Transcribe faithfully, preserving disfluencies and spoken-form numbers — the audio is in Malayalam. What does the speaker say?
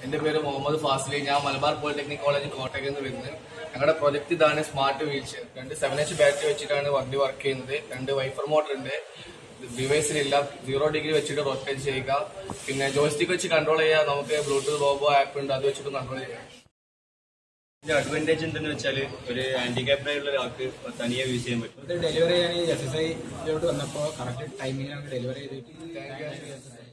എന്റെ പേര് മുഹമ്മദ് ഫാസിലി. ഞാൻ മലബാർ പോളിടെക്നിക് കോളേജ് കോട്ടയത്ത് നിന്ന് വരുന്നത്. ഞങ്ങളുടെ പ്രൊജക്ട് ഇതാണ്, സ്മാർട്ട് വീൽസ്. രണ്ട് സെവൻ എച്ച് ബാറ്ററി വെച്ചിട്ടാണ് വണ്ടി വർക്ക് ചെയ്യുന്നത്. രണ്ട് വൈഫർ മോട്ടർ ഉണ്ട്, ഡിവൈസിലില്ല. സീറോ ഡിഗ്രി വെച്ചിട്ട് റൊട്ടേറ്റ് ചെയ്യുക. പിന്നെ ജോയ്സ്റ്റിക് വെച്ച് കൺട്രോൾ ചെയ്യുക. നമുക്ക് ബ്ലൂടൂത്ത് റോബോ ആപ്പ് ഉണ്ട്, അത് വെച്ചിട്ട് കൺട്രോൾ ചെയ്യാം. ഇതിന്റെ അഡ്വാൻറ്റേജ് എന്തെന്ന് വെച്ചാൽ ഒരു ഹാൻഡിക്യാപ്ഡ് ആയിട്ടുള്ള ഒരാൾക്ക് തനിയെ യൂസ് ചെയ്യാൻ പറ്റും. ഡെലിവറി ചെയ്യാൻ എസ് എസ് ഐയിലോട്ട് വന്നപ്പോൾ കറക്റ്റ് ടൈമിങ്ങിലാണ് ഡെലിവറി ചെയ്തിട്ട്